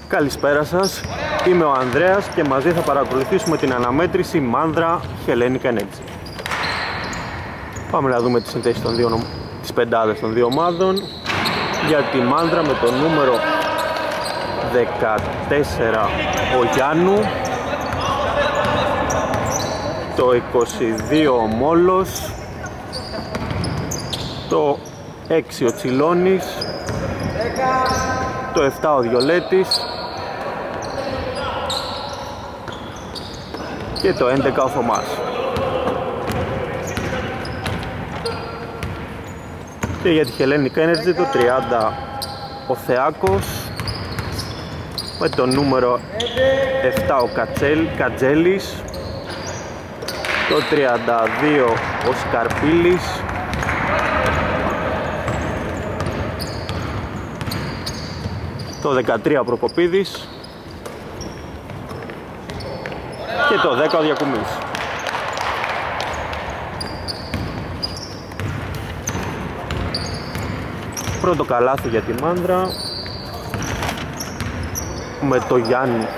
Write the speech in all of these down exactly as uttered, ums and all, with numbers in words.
Καλησπέρα σας, είμαι ο Ανδρέας και μαζί θα παρακολουθήσουμε την αναμέτρηση Μάνδρα Hellenic Energy. Πάμε να δούμε τις συνθέσεις των δύο, τις πεντάδες των δύο ομάδων. Για τη Μάνδρα με το νούμερο δεκατέσσερα ο Γιάννου, το είκοσι δύο ο Μόλος, το έξι ο Τσιλώνης, το επτά ο Διολέτης και το έντεκα ο Θωμάς. Και για τη Hellenic Energy το τριάντα ο Θεάκος, με το νούμερο επτά ο Κατσέλ, Κατζέλης, το τριάντα δύο ο Σκαρπίλης, το δεκατρία ο Προκοπίδης και το δέκα ο Διακουμής. Πρώτο καλάθι για τη Μάνδρα με το Γιάννη.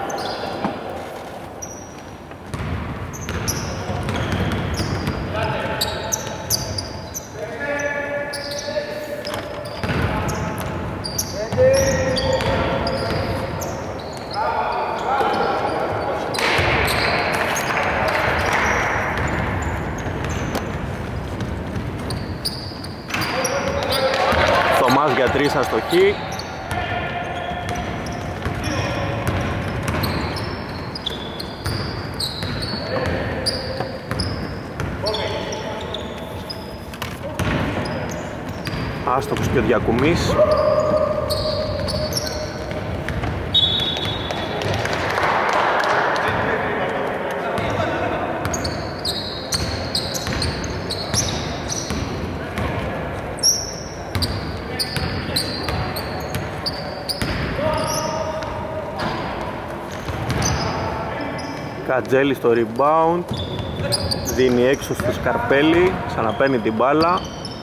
Θωμάς για τρεις αστοχή. Άστοχος και ο Διακουμής. Κατζέλη στο rebound, δίνει έξω στο Σκαρπέλη, ξαναπαίρνει την μπάλα.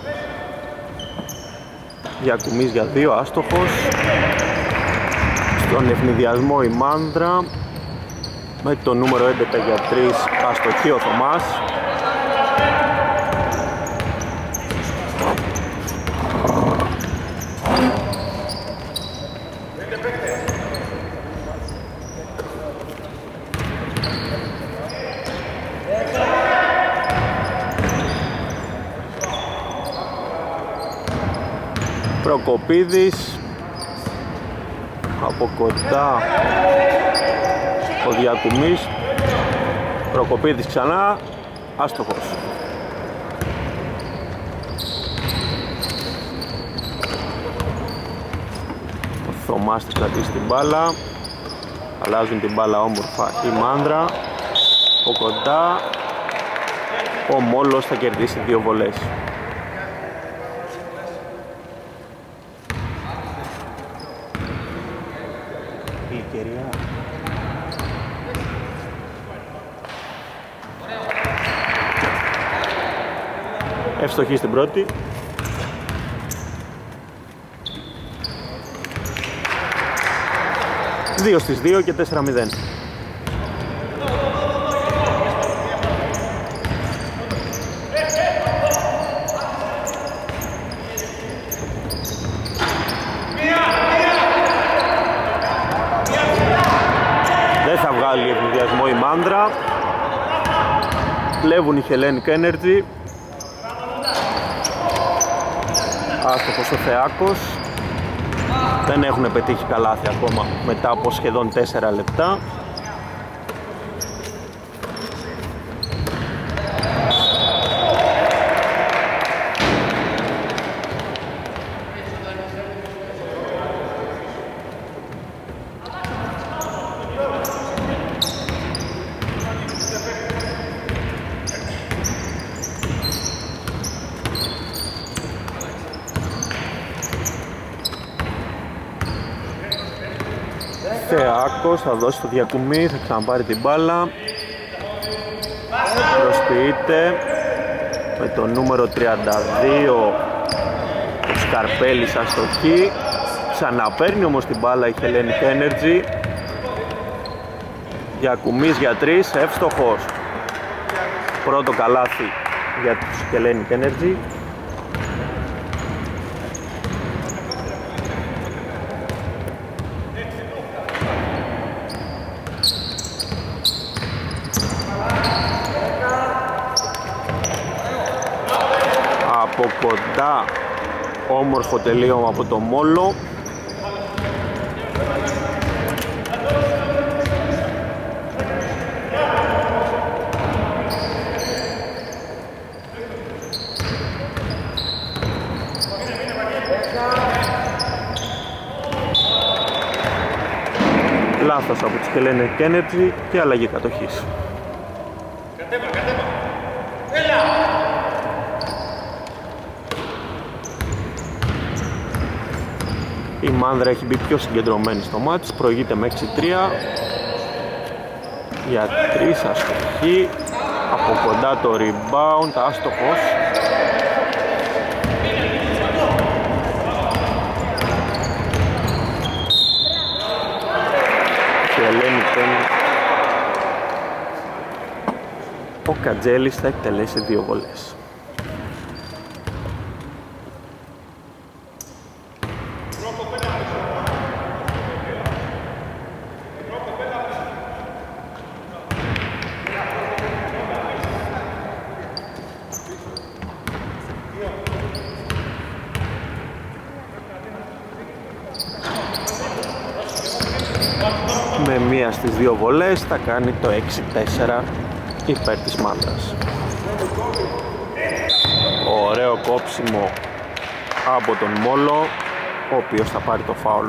Διακουμής για δύο, άστοχος. Στον ευνηδιασμό η Μάνδρα με το νούμερο έντεκα για τρεις, αστοχή ο Θωμάς. Προκοπίδης, από κοντά ο Διακουμής, Προκοπίδης ξανά, άστοχος. Ο Θωμάς θα κρατήσει την μπάλα, αλλάζουν την μπάλα όμορφα η Μάνδρα, από κοντά ο Μόλος θα κερδίσει δύο βολές. Ευστοχή στην πρώτη. Δύο στις δύο και τέσσερα μηδέν. Δεν θα βγάλει ευνηδιασμό η Μάνδρα. Κλέβουν η Hellenic Energy. Άστοχος ο Θεάκος. Δεν έχουν πετύχει καλάθι ακόμα μετά από σχεδόν τέσσερα λεπτά. Θεάκος θα δώσει το Διακουμί, θα ξαναπάρει την μπάλα. Προσποιείται με το νούμερο τριάντα δύο ο Σκαρπέλης αστοχή. Ξαναπαίρνει όμως την μπάλα η Hellenic Energy. Γιακουμής για τρεις, εύστοχος. Πρώτο καλάθι για τους Hellenic Energy. Από κοντά όμορφο τελείωμα από το Μόλο. Λάθος από τις Hellenic Energy και αλλαγή κατοχής. Κατέβα, κατέβα. Έλα! Η Μάνδρα έχει μπει πιο συγκεντρωμένη στο μάτς, προηγείται με έξι τρία. Για τρεις αστοχή, από κοντά το rebound, άστοχος. Ο Κατζέλης θα εκτελέσει δύο βολές. Με μία στις δύο βολές θα κάνει το έξι τέσσερα υπέρ της Μάνδρας. Ωραίο κόψιμο από τον Μόλο, ο οποίος θα πάρει το φάουλ.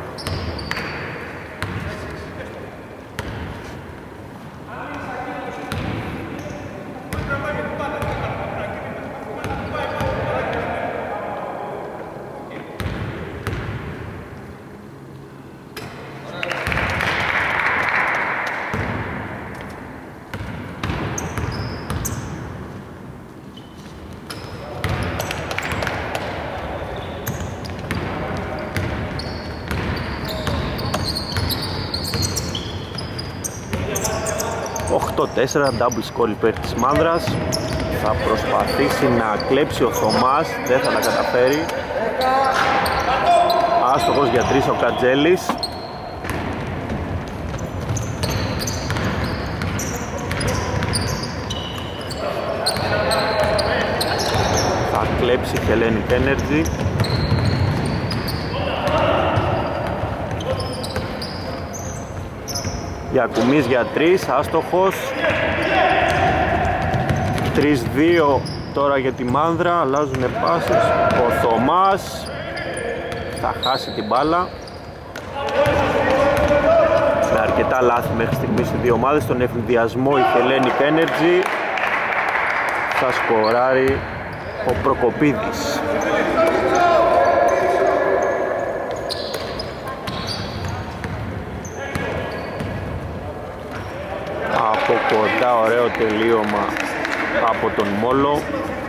οκτώ τέσσερα, double score υπέρ της Μάνδρας. Θα προσπαθήσει να κλέψει ο Θωμάς, δεν θα τα καταφέρει. Άστοχος για τρεις ο Κατζέλης. Θα κλέψει η Hellenic Energy. Γιακουμής για τρεις, άστοχος. τρία δύο τώρα για τη Μάνδρα, αλλάζουν πάσες. Ο Θωμάς θα χάσει την μπάλα. Με αρκετά λάθη μέχρι στιγμής οι δύο ομάδες. Στον εφηδιασμό η Hellenic Energy θα σκοράρει ο Προκοπίδης. Από κοντά ωραίο τελείωμα από τον Μόλο,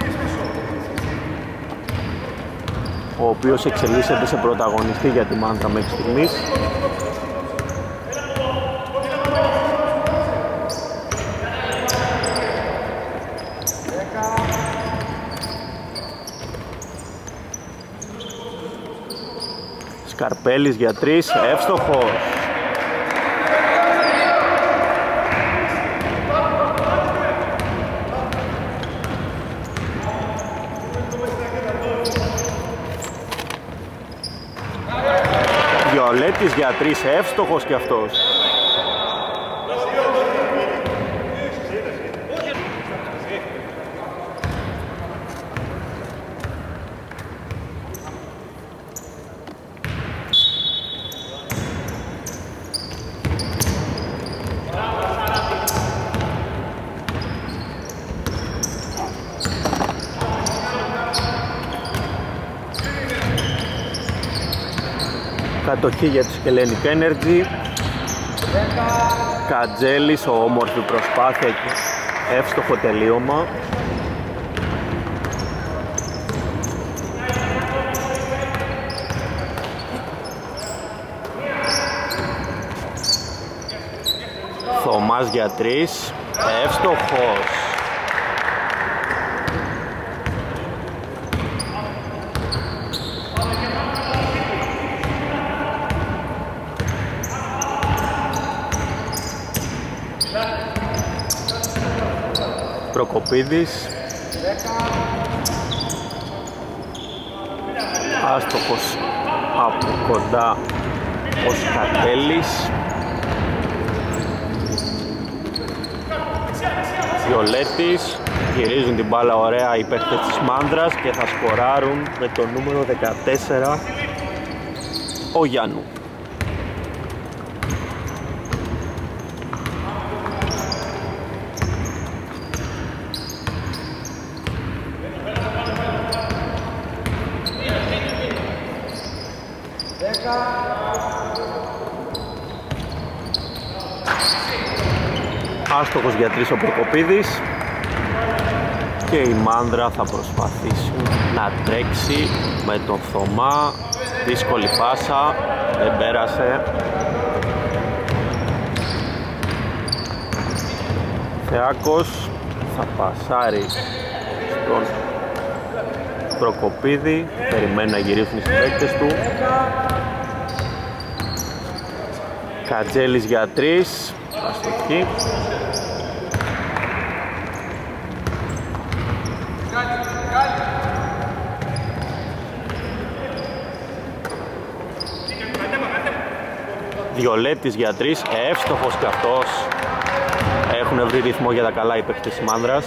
ο οποίος εξελίσσεται σε πρωταγωνιστή για τη Μάνδρα μέχρι στιγμής. Σκαρπέλης για τρεις, εύστοχος. Βιολέτης για τρεις, εύστοχος και αυτός. Κατοχή για τους Hellenic Energy. Κατζέλης, ο όμορφη προσπάθεια και εύστοχο τελείωμα. Θωμάς για τρεις, εύστοχος. Προκοπίδης, άστοχος από κοντά ο Σκατέλης. Βιολέτης, γυρίζουν την μπάλα ωραία οι παίκτες της Μάνδρας και θα σκοράρουν με το νούμερο δεκατέσσερα ο Γιάννου. Άστοχος για τρεις ο Προκοπίδης και η Μάνδρα θα προσπαθήσει να τρέξει με τον Θωμά. Δύσκολη πάσα, δεν πέρασε. Θεάκος θα πασάρει στον Προκοπίδη, περιμένει να γυρίσουν οι συμπαίκτες του. Κατζέλης για τρεις, αστοχή. Βιολέτης για τρεις, εύστοχος και αυτός. Έχουν βρει ρυθμό για τα καλά οι παίκτες της Μάνδρας.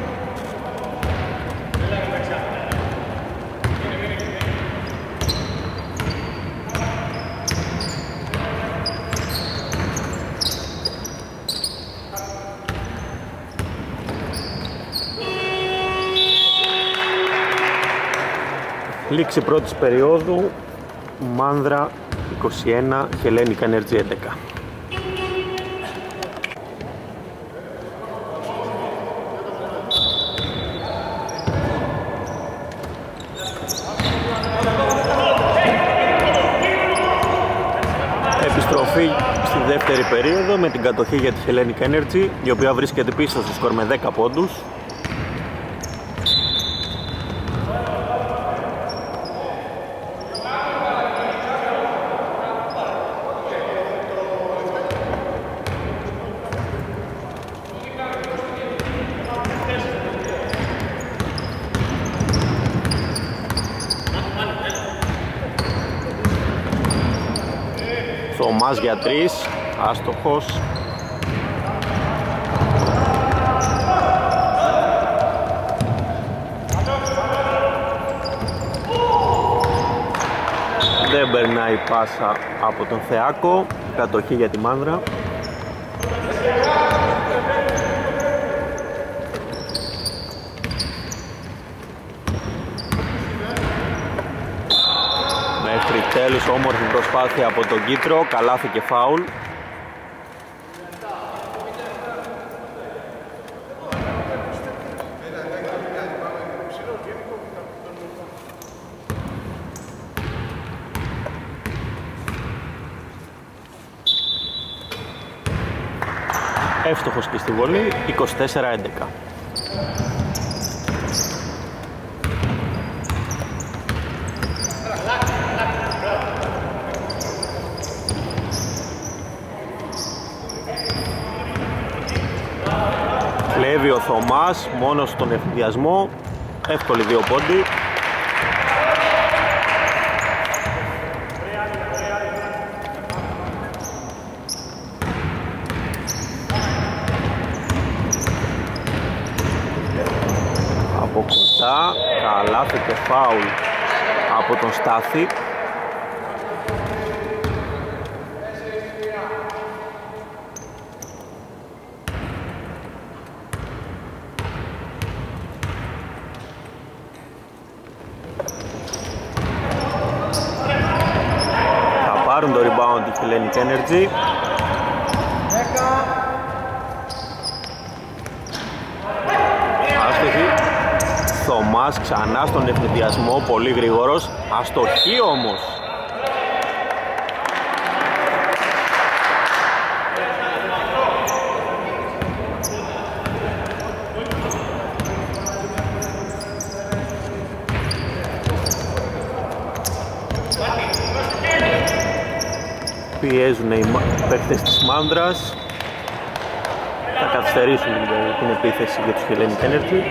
Λήξη πρώτης περίοδου, Μάνδρα είκοσι ένα, Hellenic Energy έντεκα. Επιστροφή στη δεύτερη περίοδο με την κατοχή για τη Hellenic Energy, η οποία βρίσκεται πίσω στο σκορ με δέκα πόντους. Θωμάς για τρεις, άστοχος. Δεν περνάει πάσα από τον Θεάκο, κατοχή για τη Μάνδρα. Μέχρι τέλους όμορφη προσπάθεια από τον Κίτρο, καλάθι και φάουλ. Εύστοχος και στη βολή, είκοσι τέσσερα έντεκα. Κλέβει ο Θωμάς μόνο στον ευθυνδιασμό, εύκολη δύο πόντι. Από κοντά, καλάθι και φάουλ από τον Στάθη. Θα πάρουν το rebound τη Hellenic Energy. Θωμάς ξανά στον ευνηδιασμό, πολύ γρήγορος, αστοχή όμως. Πιέζουν οι παίκτες της Μάνδρας. Θα καθυστερήσουν την επίθεση για τους Hellenic Energy.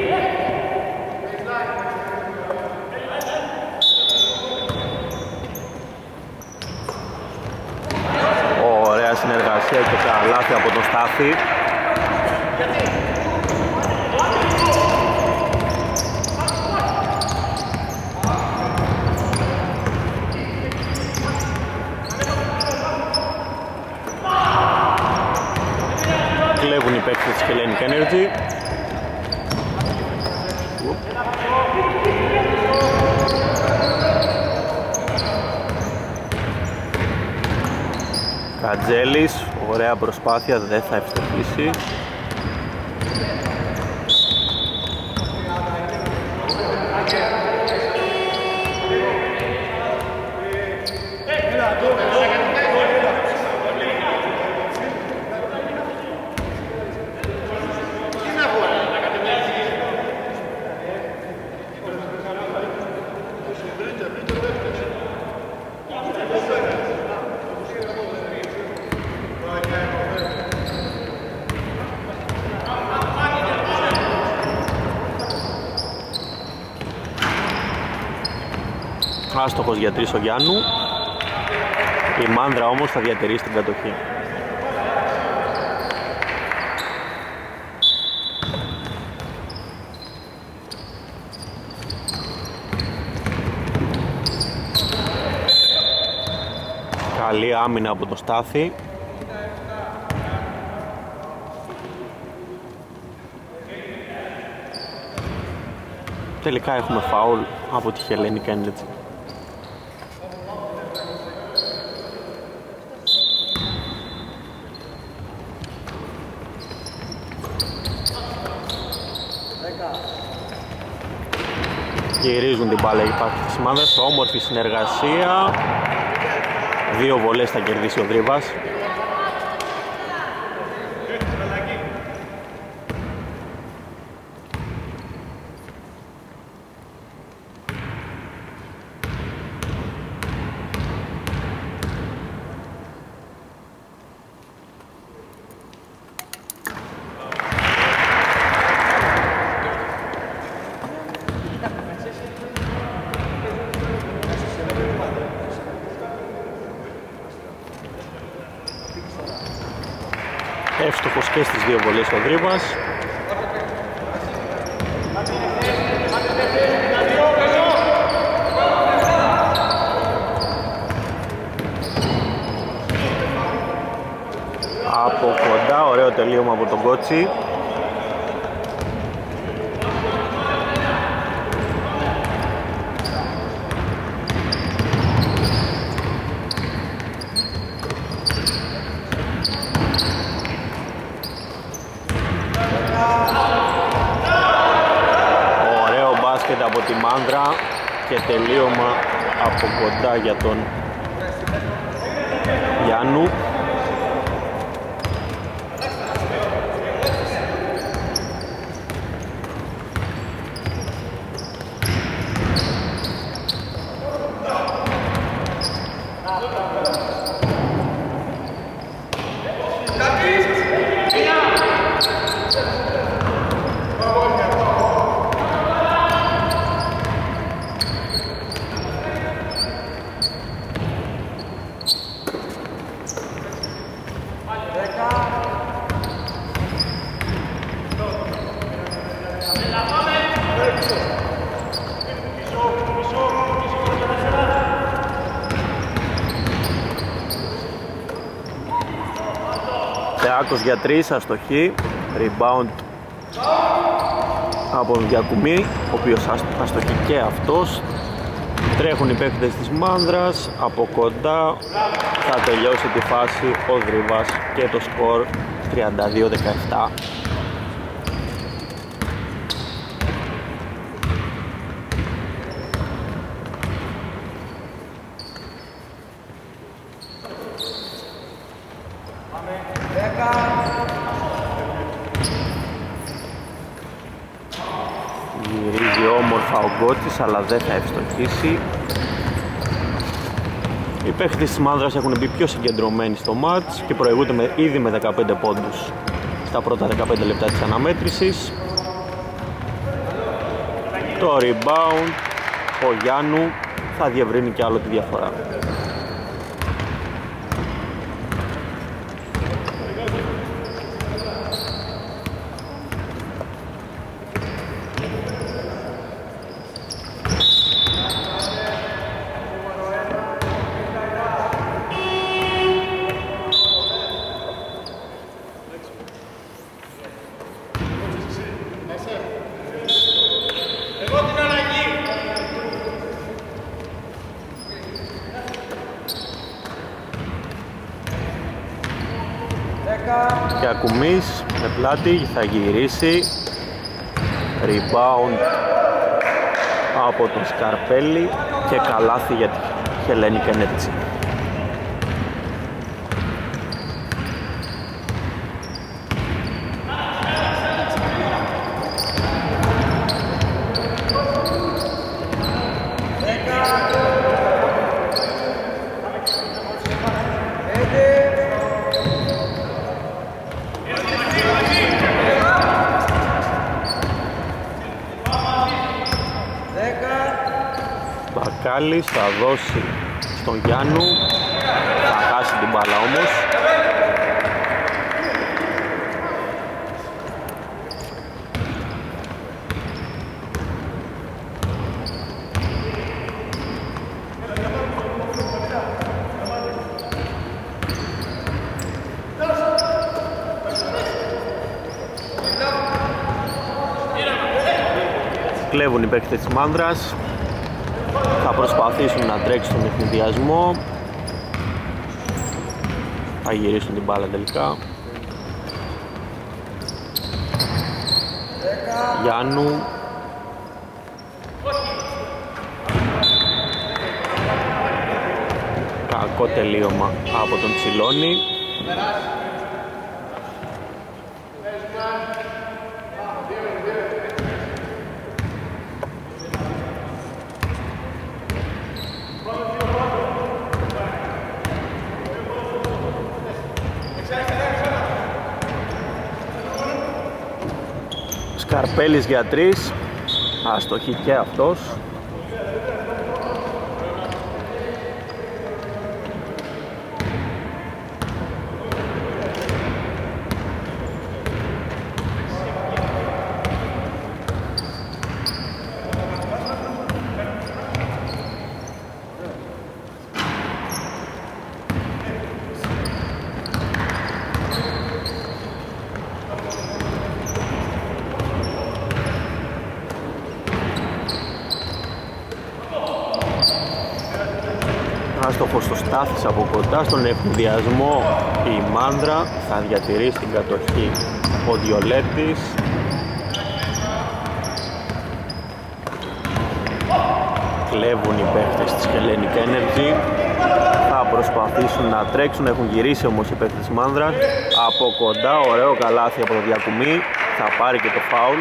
Ωραία συνεργασία και καλάθι από τον Στάθη. Κλέβουν οι παίκτες της Hellenic Energy. Κατζέλης, ωραία προσπάθεια, δεν θα ευστοχίσει. Άστοχος για τρεις ο Γιάννου. Η Μάνδρα όμως θα διατηρήσει την κατοχή. Καλή άμυνα από το Στάθη. Τελικά έχουμε φάουλ από τη Hellenic Energy. Γυρίζουν την μπάλα οι παίκτες της Μάνδρας. Όμορφη συνεργασία. Δύο βολές θα κερδίσει ο Δρύβας. Εύστοχος και στις δύο βολές ο Δρύβας. Από κοντά, ωραίο τελείωμα από τον Κότσι. Από τη Μάνδρα και τελείωμα από κοντά για τον Γιάννου. Θεάκος για τρεις, αστοχή. Rebound από τον Διακουμή, ο οποίος αστοχή και αυτός. Τρέχουν οι παίκτες της Μάνδρας. Από κοντά θα τελειώσει τη φάση ο Δρύβας και το σκορ τριάντα δύο δεκαεπτά. Γυρίζει όμορφα ο Γκότσης, αλλά δεν θα ευστοχίσει. Οι παίχτες της Μάνδρας έχουν μπει πιο συγκεντρωμένοι στο μάτς και προηγούνται με, ήδη με δεκαπέντε πόντους στα πρώτα δεκαπέντε λεπτά της αναμέτρησης. Το rebound ο Γιάννου θα διευρύνει κι άλλο τη διαφορά. Και Ακουμής με πλάτη θα γυρίσει. Rebound από τον Σκαρπέλη και καλάθι για τη Hellenic Energy. Μπακάλης θα δώσει στον Γιάννου, θα χάσει την μπάλα όμως. Κλέβουν οι παίκτες της Μάνδρας. Θα προσπαθήσουν να τρέξουν τον ευνηδιασμό. Θα γυρίσουν την μπάλα τελικά. Γιάννου. Κακό τελείωμα από τον Τσιλόνι. Καρπέλης για τρεις, αστοχή και αυτός. Άστοχος στο Στάθης από κοντά, στον ευνηδιασμό η Μάνδρα θα διατηρήσει την κατοχή ο Διολέτης. Κλέβουν οι παίχτες της Hellenic Energy, θα προσπαθήσουν να τρέξουν, έχουν γυρίσει όμως οι παίχτες της Μάνδρας. Από κοντά, ωραίο καλάθι από το Διακουμή, θα πάρει και το φάουλ.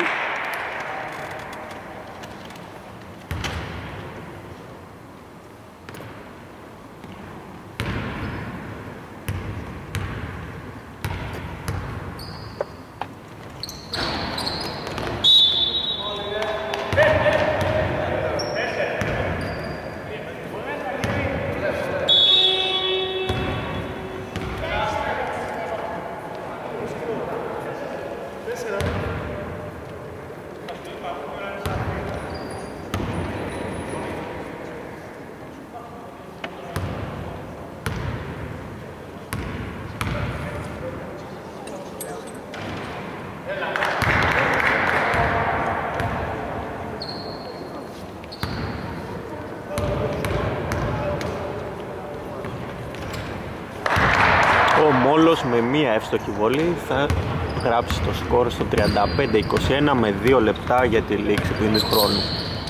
Ο Μόλος με μία εύστοχη βολή θα γράψει το σκορ στο τριάντα πέντε είκοσι ένα με δύο λεπτά για τη λήξη του ημιχρόνου.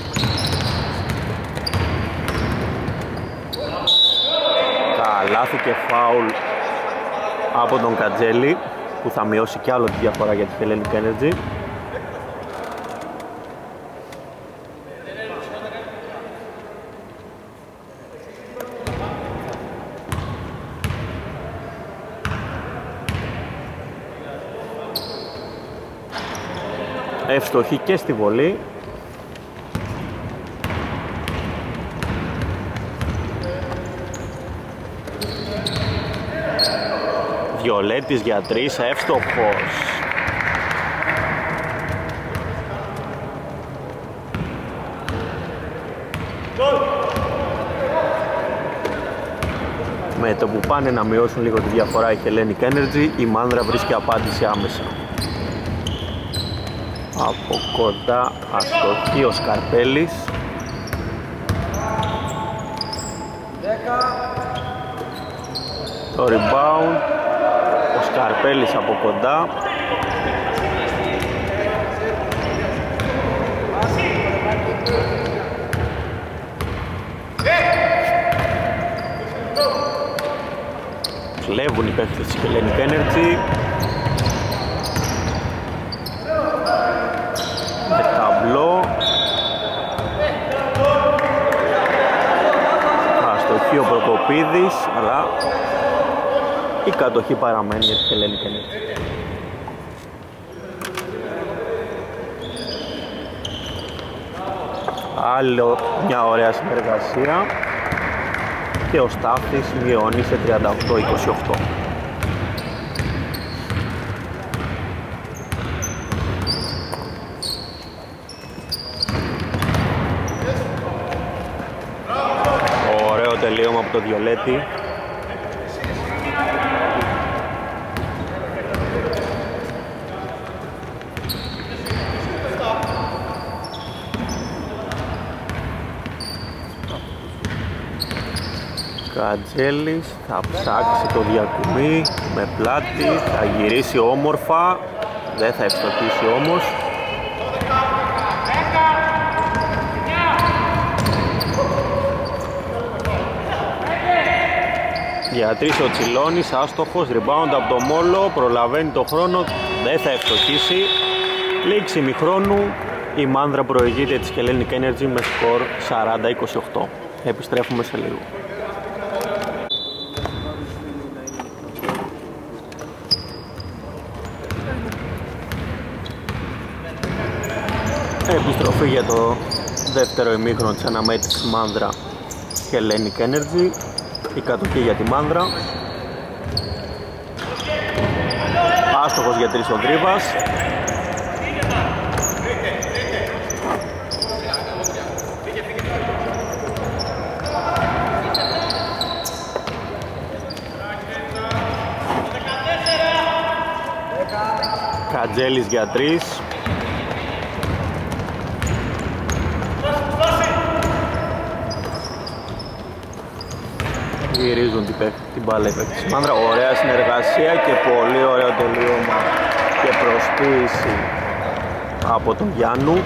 Καλάθι και φάουλ από τον Κατζέλη που θα μειώσει κι άλλο τη διαφορά για τη Hellenic Energy. Εύστοχη και στη βολή. Βιολέτης για τρεις, εύστοχος. Με το που πάνε να μειώσουν λίγο τη διαφορά η Hellenic Energy, η Μάνδρα βρίσκει απάντηση άμεσα. Από κοντά αστοχή ο Σκαρπέλης. Το rebound, ο Σκαρπέλης από κοντά. Κλέβουν οι παίκτες της Hellenic Energy. Με ταμπλό. Αστοχή ο Προκοπίδης, αλλά η κατοχή παραμένει για τη Hellenic Energy. Άλλο μια ωραία συνεργασία και ο Στάθης μειώνει σε τριάντα οκτώ είκοσι οκτώ. Ωραίο τελείωμα από το Βιολέτη. Κατζέλης θα ψάξει το διακουμί με πλάτη, θα γυρίσει όμορφα, δεν θα ευστοχίσει όμως. Για τρεις ο Τσιλώνης, άστοχος, rebound από το Μόλο, προλαβαίνει το χρόνο, δεν θα ευστοχίσει. Λήξη ημιχρόνου, η Μάνδρα προηγείται της Hellenic Energy με σκορ σαράντα είκοσι οκτώ. Επιστρέφουμε σε λίγο. Επιστροφή για το δεύτερο ημίχρονο της αναμέτρησης Μάνδρα Hellenic Energy. Η κατοχή για τη Μάνδρα. Άστοχος για τρεις ο Δρύβας. Κατζέλης για τρεις. Γυρίζουν την, την μπάλα η παίκτης της Μάνδρα. Ωραία συνεργασία και πολύ ωραίο τελείωμα και προσποίηση από τον Γιάννου.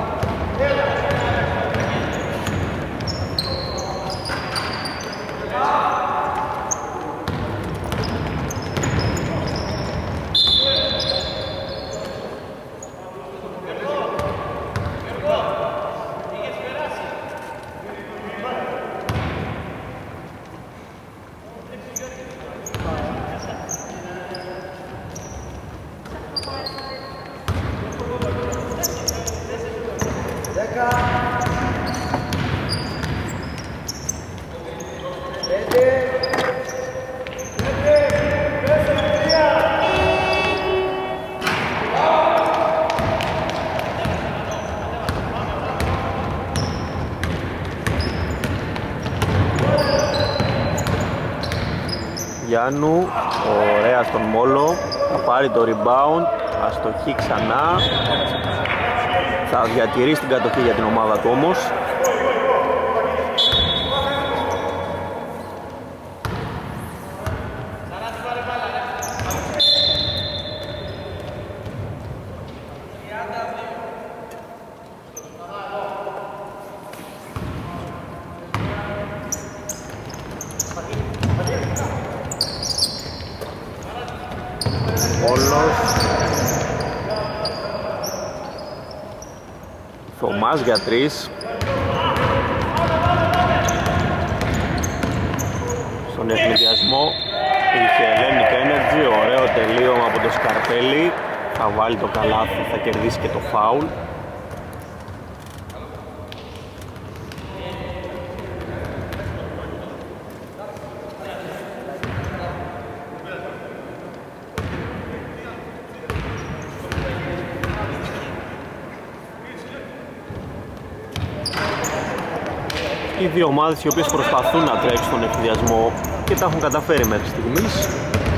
Γιάννου, ωραία στον Μόλο, θα πάρει το rebound, αστοχή ξανά, θα διατηρήσει την κατοχή για την ομάδα του όμως. Θωμάς για τρεις. Στον ευνηδιασμό η Hellenic Energy, ωραίο τελείωμα από το Σκαρπέλη. θα βάλει το καλάθι, θα κερδίσει και το φάουλ. Οι δύο ομάδες οι οποίες προσπαθούν να τρέξουν τον ευθυδιασμό και τα έχουν καταφέρει μέχρι στιγμής.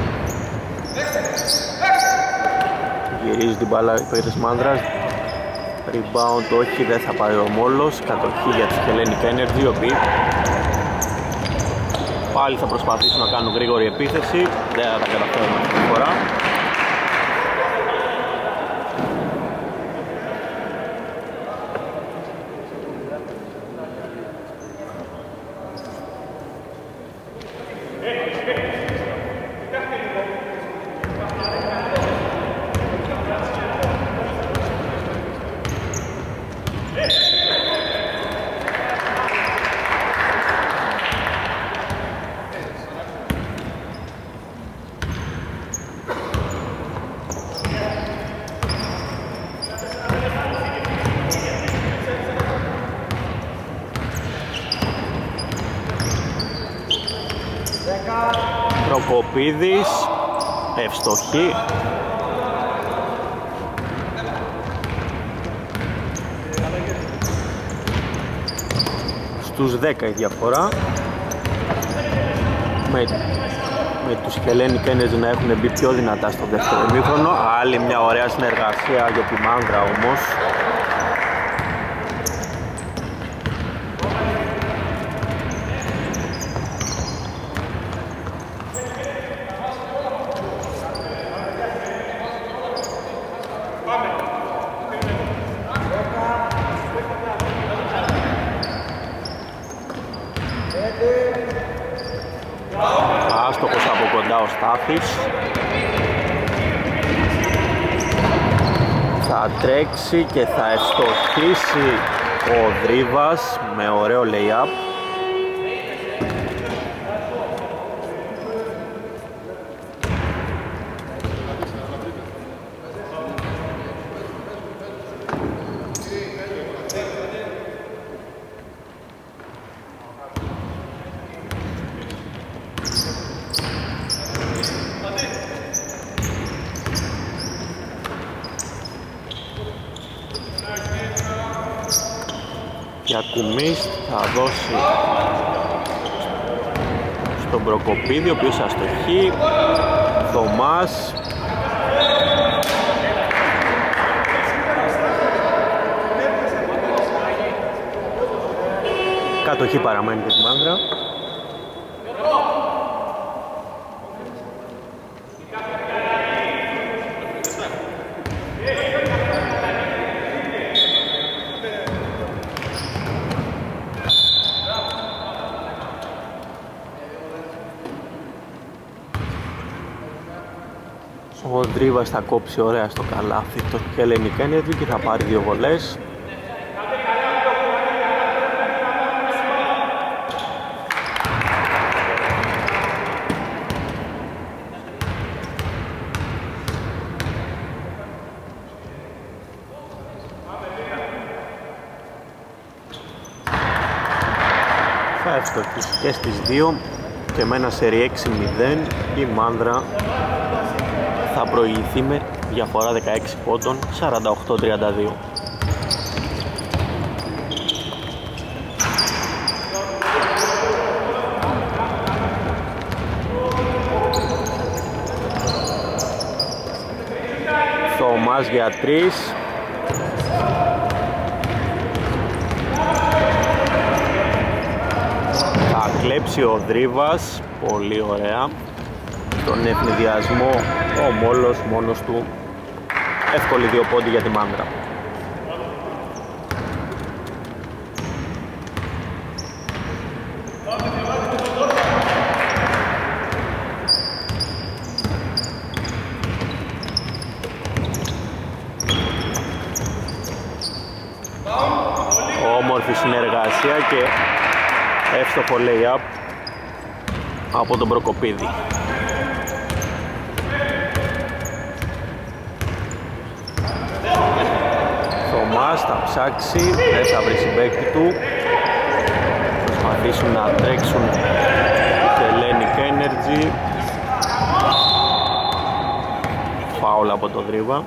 Γυρίζει την μπάλα υπέρ της Μάνδρας. Rebound όχι, δεν θα πάρει ο Μόλος. Κατοχή για τους Hellenic Energy, οι οποίοι πάλι θα προσπαθήσουν να κάνουν γρήγορη επίθεση. Δεν θα τα καταφέρουν αυτή τη φορά. Προκοπίδης, ευστοχή. Στους δέκα η διαφορά. Με, με τους Hellenic Energy να έχουν μπει πιο δυνατά στο δεύτερο ημίχρονο. Άλλη μια ωραία συνεργασία για τη Μάνδρα όμως. Άστοχος από κοντά ο Στάθης. Θα τρέξει και θα ευστοχίσει ο Δρίβας με ωραίο lay-up. Γιακουμής θα δώσει στον Προκοπίδη, ο οποίος αστοχεί. Θωμάς. Κατοχή παραμένει και τη Μάνδρα. Ο Ντρίβας θα κόψει ωραία στο καλάθι το Hellenic Energy και θα πάρει δύο βολές. Θα ευστοχίσει και στις δύο και με ένα σερί έξι μηδέν η Μάνδρα θα προηγηθεί με διαφορά δεκαέξι πόντων, σαράντα οκτώ τριάντα δύο. Θωμάς για τρεις. Θα κλέψει ο Δρίβας, πολύ ωραία. Τον ευνηδιασμό ο Μόλος μόνος του, εύκολη δύο πόντι για τη Μάνδρα. Όμορφη συνεργασία και εύστοχο lay-up από τον Προκοπίδη. Θωμάς θα ψάξει, δεν θα βρει συμπαίκτη του. Προσπαθήσουν να τρέξουν και Hellenic Energy. Φάουλ από το Δρύβα.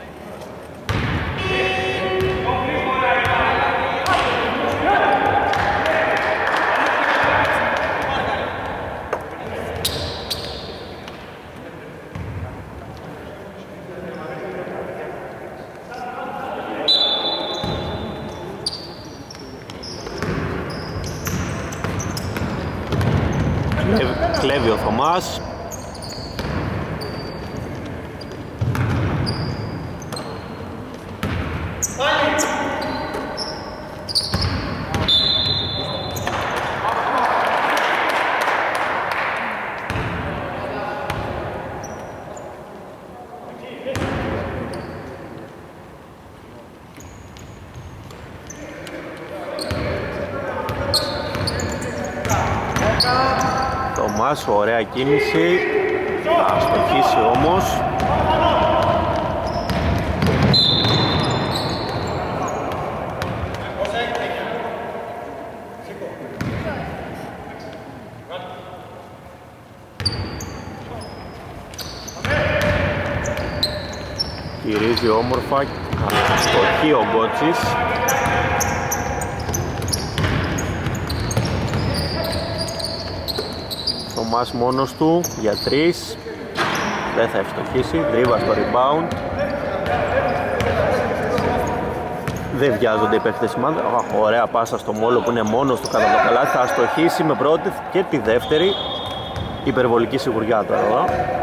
Κλέβει ο Θωμάς. Θωμάς, ωραία κίνηση, θα στοχίσει όμως. Γυρίζει όμορφα, στοχεί ο Γκότσης. Θωμάς μόνος του για τρεις, δεν θα ευστοχίσει, Δρύβα στο rebound. Δεν βιάζονται οι παίκτες της Μάνδρα. Ωραία πάσα στο Μόλο που είναι μόνος του κατά το καλάθι, θα αστοχίσει με πρώτη και τη δεύτερη. Υπερβολική σιγουριά τώρα εδώ.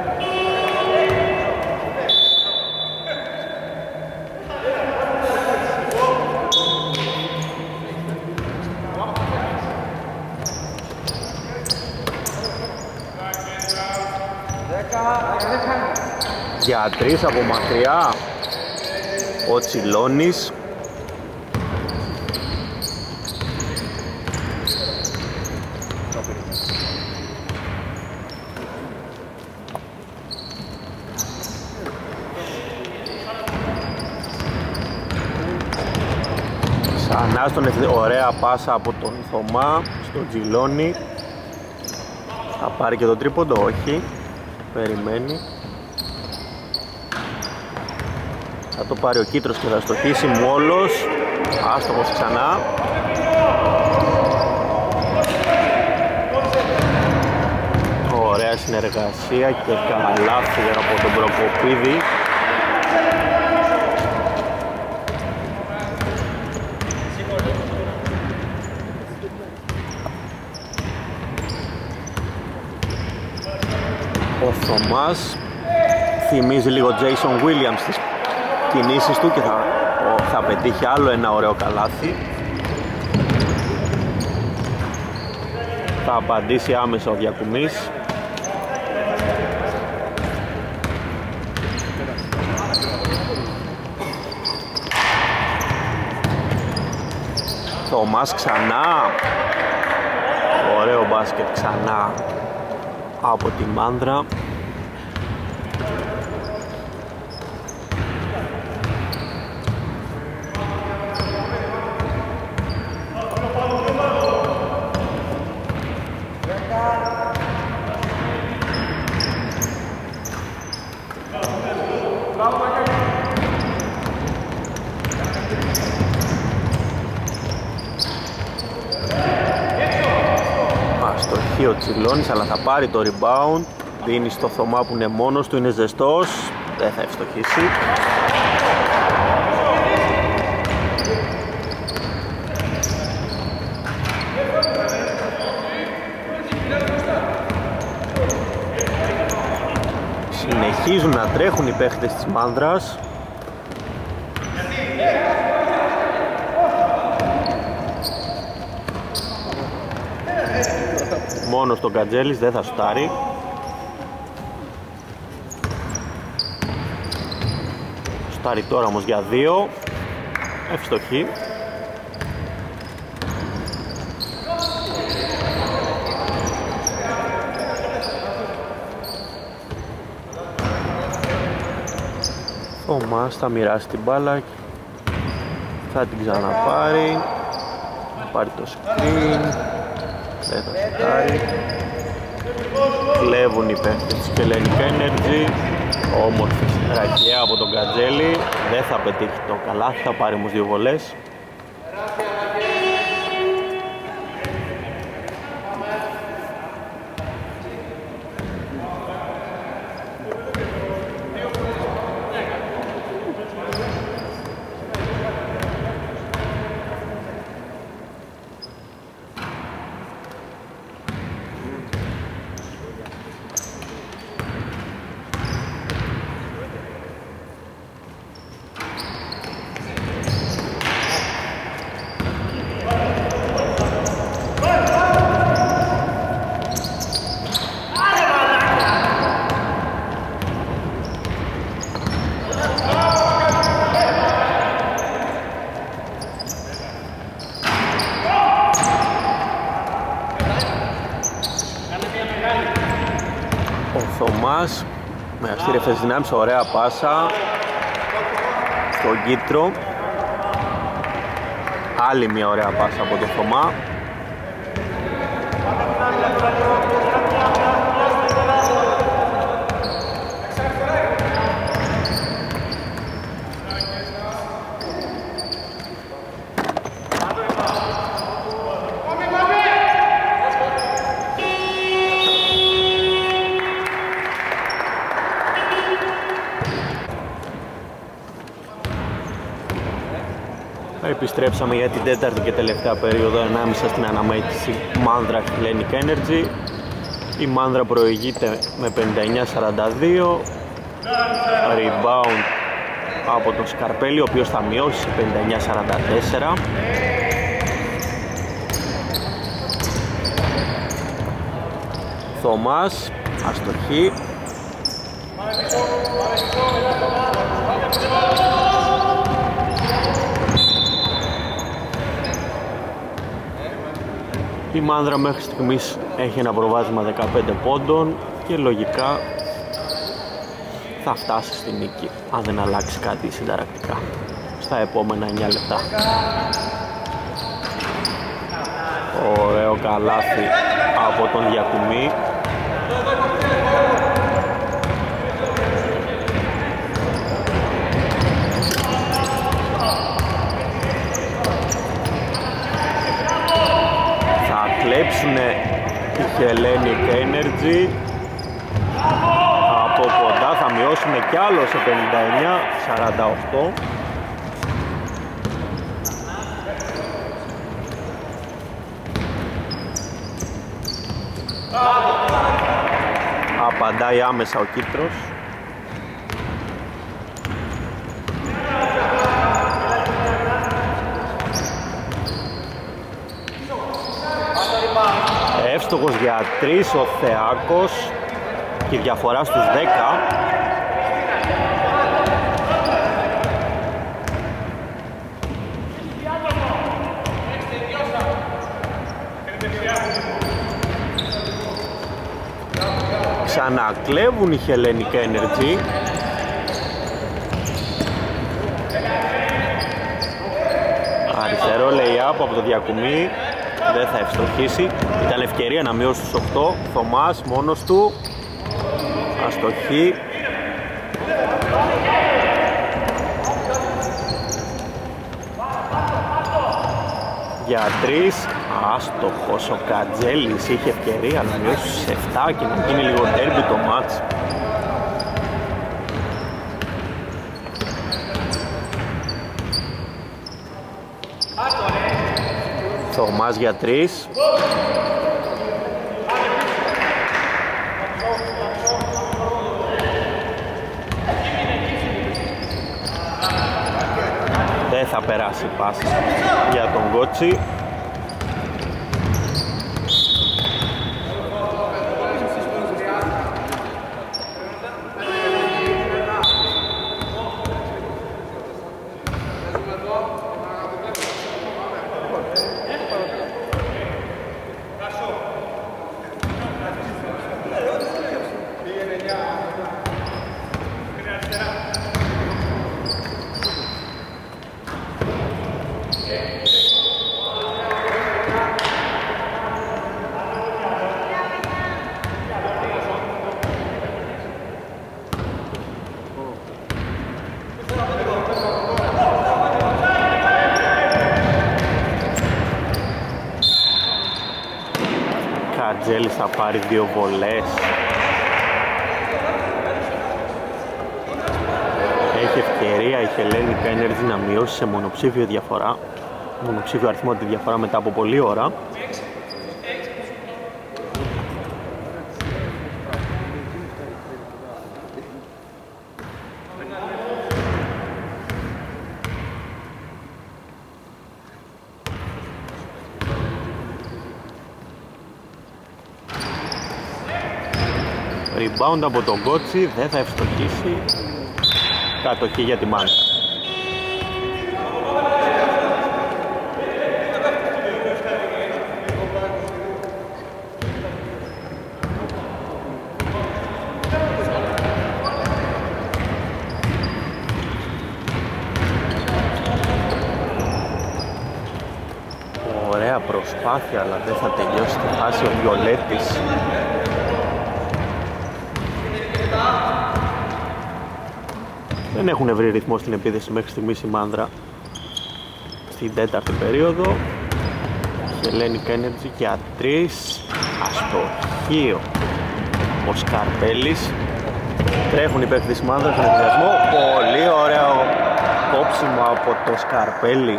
Για τρεις από μακριά ο Τσιλώνης. Ξανά στον ευθύ... ωραία πάσα από τον Θωμά στον Τσιλώνη. Θα πάρει και το τρίποντο, όχι, περιμένει. Θα το πάρει ο Κίτρος και θα στοχίσει, Μόλος, άστοχος ξανά. Ωραία συνεργασία και καλάθι από τον Προκοπίδη. Ο Θωμάς θυμίζει λίγο Jason Williams στις κινήσεις του και θα, θα πετύχει άλλο ένα ωραίο καλάθι. Θα απαντήσει άμεσα ο Διακουμής. Θωμάς ξανά. Ωραίο μπάσκετ ξανά από τη Μάνδρα. Αστοχεί ο Τσιλώνης, αλλά θα πάρει το rebound. Δίνει στο Θωμά που είναι μόνος του, είναι ζεστός. Δεν θα ευστοχίσει. Συνεχίζουν να τρέχουν οι παίχτες της Μάνδρας. Μόνος τον Κατζέλης, δεν θα σουτάρει. Σουτάρει τώρα όμως για δύο. Ευστοχή. Ο Θωμάς θα μοιράσει την μπάλα, θα την ξαναπάρει, θα πάρει το screen, δεν θα σουτάρει. Κλέβουν οι παίκτες της Hellenic Energy, όμορφη ρακιά από τον Κατζέλη, δεν θα πετύχει το καλάθι, θα πάρει όμως δύο βολές. Θωμάς με αυστήρευτες δυνάμεις, ωραία πάσα στον Κίτρο, άλλη μια ωραία πάσα από τον Θωμά. Επιστρέψαμε για την τέταρτη και τελευταία περίοδο ανάμεσα στην αναμέτρηση Μάνδρα Hellenic Energy. Η Μάνδρα προηγείται με πενήντα εννιά σαράντα δύο. Rebound από τον Σκαρπέλη, ο οποίος θα μειώσει σε πενήντα εννιά σαράντα τέσσερα. Θωμάς, αστοχή. Η Μάνδρα μέχρι στιγμής έχει ένα προβάδισμα δεκαπέντε πόντων και λογικά θα φτάσει στη νίκη αν δεν αλλάξει κάτι συνταρακτικά στα επόμενα εννιά λεπτά. Ωραίο καλάθι από τον Γιακουμή. Κλέψουνε η Hellenic Energy από κοντά, θα μειώσουμε κι άλλο σε πενήντα εννιά σαράντα οκτώ. Απαντάει άμεσα ο Κίτρος. Εύστοχος για τρεις ο Θεάκος και διαφορά στους δέκα. Ξανακλέβουν οι Hellenic Energy. Αριστερό lay-up από το Διακουμή. Δεν θα ευστοχίσει, ήταν ευκαιρία να μειώσει στους οκτώ. Θωμάς μόνος του, αστοχή. Για τρεις, άστοχος ο Κατζέλης, είχε ευκαιρία να μειώσει στους επτά και να γίνει λίγο ντέρμπι το μάτς. Θωμάς για τρεις. Δεν θα περάσει πάσα για τον Κότσι. Κατζέλης θα πάρει δύο βολές. Έχει ευκαιρία η Hellenic Energy να μειώσει σε μονοψήφιο διαφορά, μονοψήφιο αριθμό τη διαφορά μετά από πολλή ώρα. Rebound από τον Κότσι, δεν θα ευστοχίσει. Κατοχή για τη Μάνκα. Ωραία προσπάθεια, αλλά δεν θα τελειώσει τη φάση ο Βιολέτης. Δεν έχουν βρει ρυθμό στην επίθεση μέχρι στιγμής η Μάνδρα στην τέταρτη περίοδο. Hellenic Energy για τρεις. Αστοχείο ο Σκαρπέλης. Τρέχουν οι παίκτες της Μάνδρα στον ενθουσιασμό. Πολύ ωραίο κόψιμο από το Σκαρπέλη.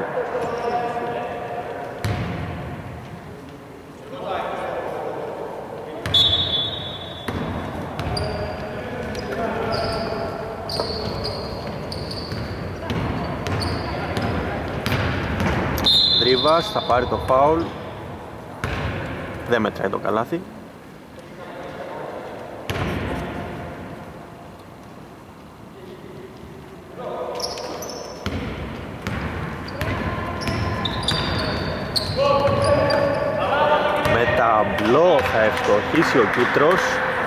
Θα πάρει το φάουλ. Δεν μετράει το καλάθι. Με ταμπλό θα ευστοχίσει ο Κίτρος.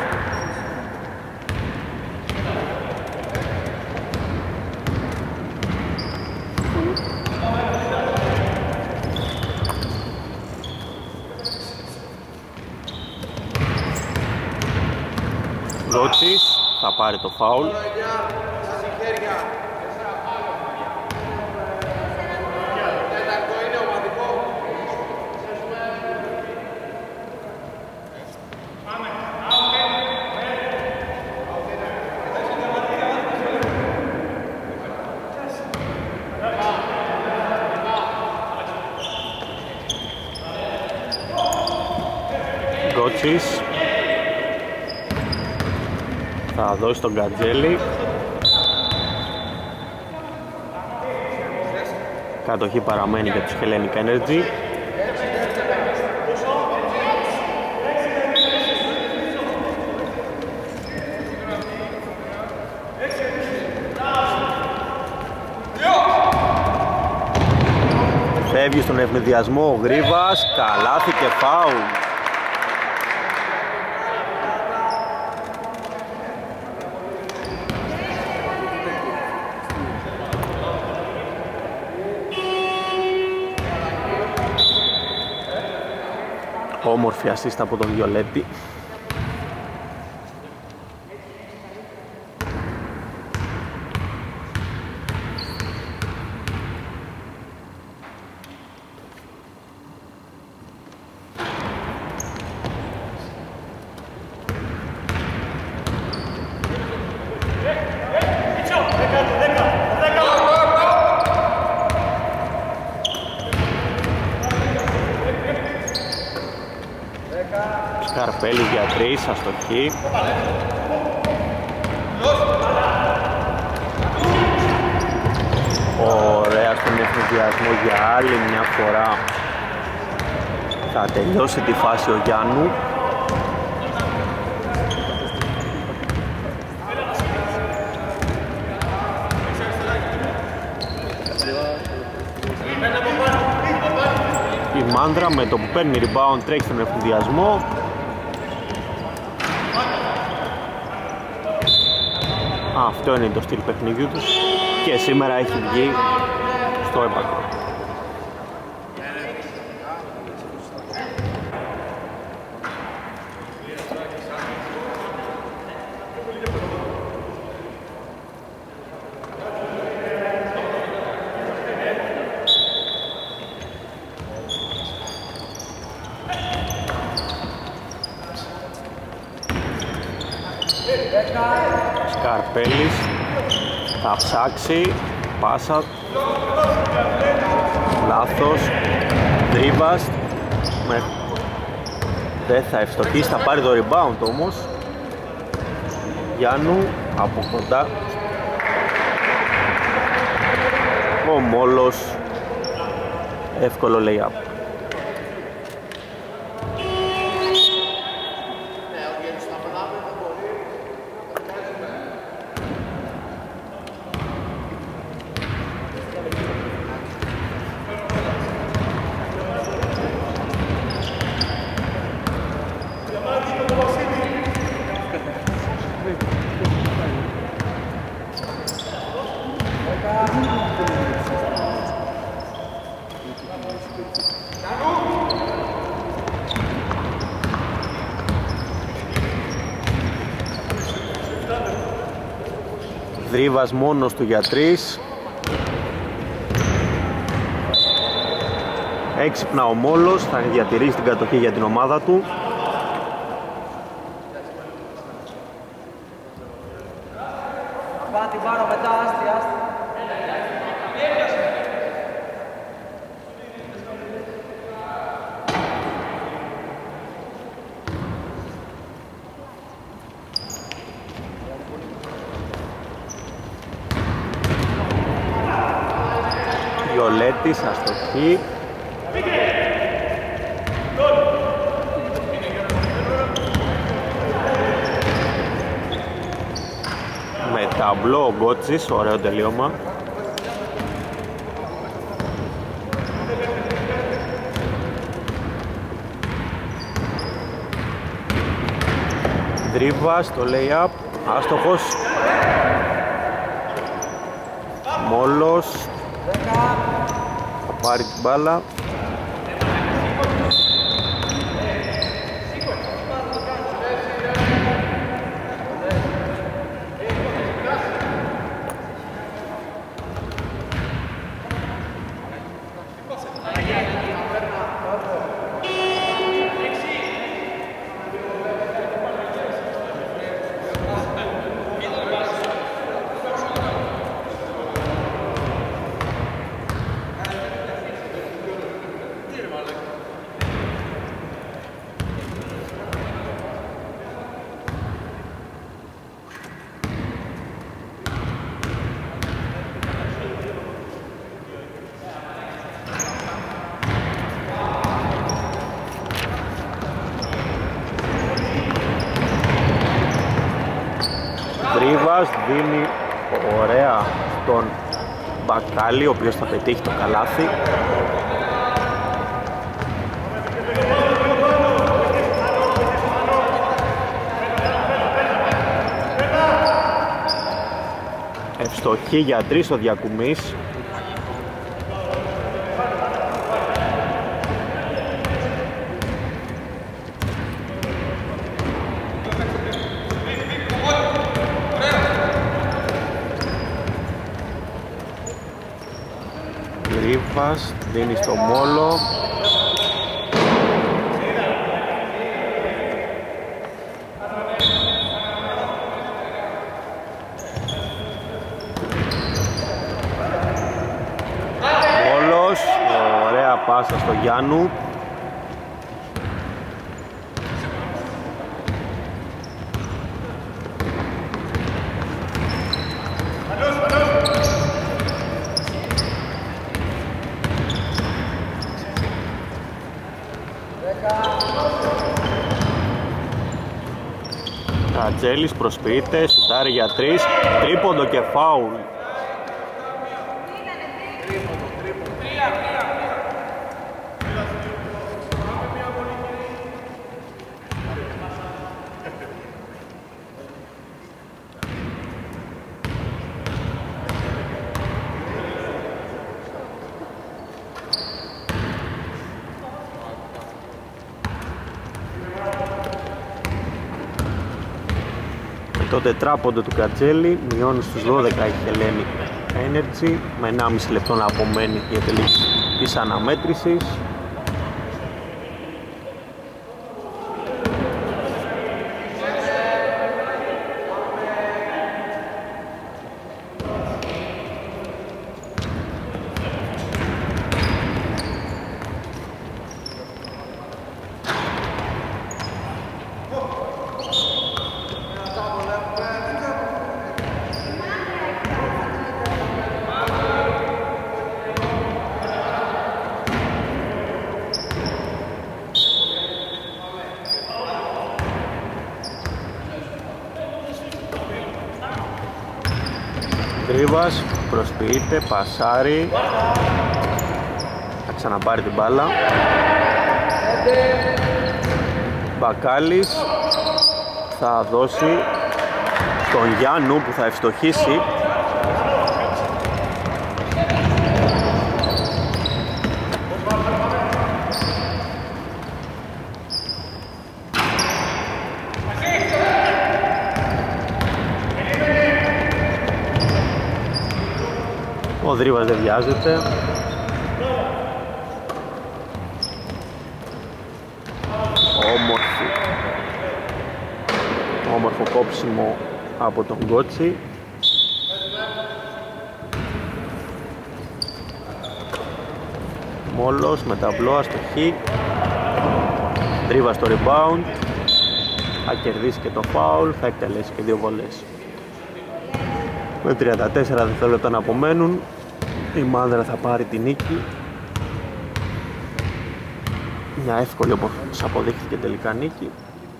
Γκότσις θα πάρει το φάουλ. Γκότσις θα δώσει τον Κατζέλη. Κατοχή παραμένει για τους Hellenic Energy. Φεύγει στον ευνηδιασμό ο Γρίβας, καλάθι και φάουλ. Όμορφη ασίστα από τον Βιολέτη. Σκαρπέλη για τρεις, αστοχή. Ωραία στον ευνηδιασμό για άλλη μια φορά. Θα τελειώσει τη φάση ο Γιάννου. Η Μάνδρα με το που παίρνει rebound τρέχει στον ευνηδιασμό. Αυτό είναι το στυλ παιχνιδιού τους και σήμερα έχει βγει στο έπακρο. Σκαρπέλης θα ψάξει, πάσα, λάθος, Δρίβας, με... δεν θα ευστοχίσει, θα πάρει το rebound όμως. Γιάννου από κοντά, ο Μόλος, εύκολο lay-up. Δρίβας μόνος του για τρεις. Έξυπνα ο Μόλος, θα διατηρήσει την κατοχή για την ομάδα του. Πάτη πάνω μετά, άστη, άστη. Βιολέτης, αστοχή. Με ταμπλό ο Γκότσης, ωραίο τελείωμα. Δρίβα στο lay-up, άστοχος. Μόλος θα πάρει την μπάλα. Δρίβας δίνει ωραία στον Μπακάλι, ο οποίος θα πετύχει το καλάθι. Ευστοχή για τρεις ο Διακουμής. Ρίβας δίνει στο Μόλο. Μόλος, ωραία πάσα στο Γιάννου. Κατζέλης προσποιείται, σουτάρει για τρεις, τρίποντο και φάουλ. Το τετράποντο του Κατζέλη μειώνει στους δώδεκα η Hellenic Energy με ενάμιση λεπτό να απομένει για τελική της αναμέτρησης. Δρίβας προσποιείται, πασάρει, θα ξαναπάρει την μπάλα. Μπακάλης θα δώσει τον Γιάννου που θα ευστοχίσει. Ο Δρίβας δεν βιάζεται. Όμορφη. Όμορφο κόψιμο από τον Γκότσι. Μόλος με ταμπλό, αστοχή. Δρίβας στο rebound. Θα κερδίσει και το foul, θα εκτελέσει και δύο βολές. Με τριάντα τέσσερα δευτερόλεπτα να απομένουν, η Μάνδρα θα πάρει τη νίκη. Μια εύκολη όπως αποδείχθηκε τελικά νίκη.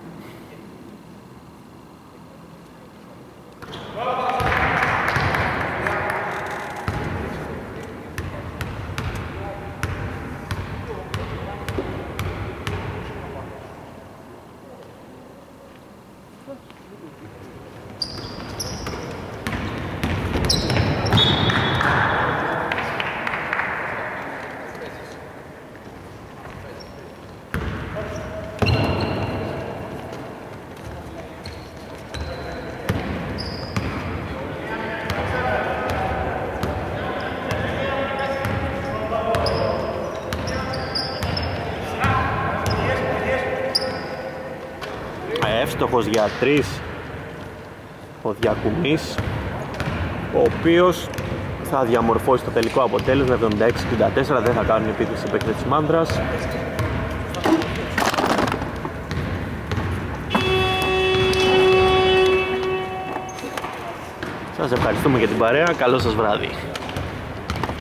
Εύστοχος για τρεις ο Διακουμής, ο οποίος θα διαμορφώσει το τελικό αποτέλεσμα. Εβδομήντα έξι εξήντα τέσσερα, δεν θα κάνουν επίθεση οι παίκτες της Μάνδρας. Σας ευχαριστούμε για την παρέα, καλό σας βράδυ.